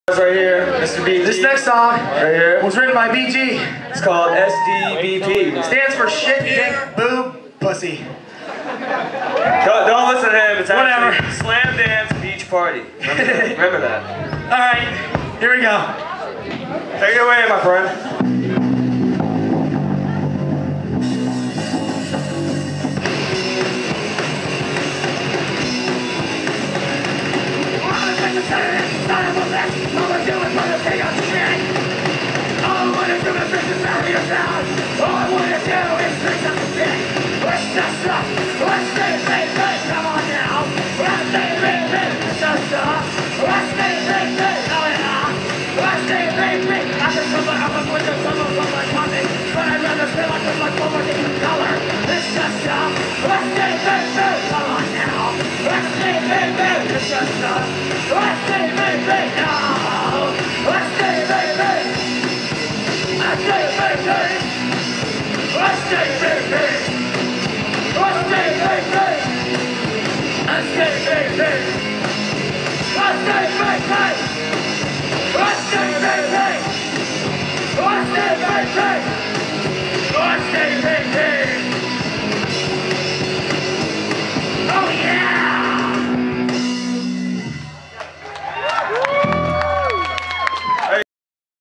Right here, Mr. BG. This next song right here was written by BG. It's called SDBP. Stands for shit, dick, boob, pussy. Don't listen to him. It's whatever. Actually Slam Dance Beach Party. Remember that. All right, here we go. Take it away, my friend. SDBP!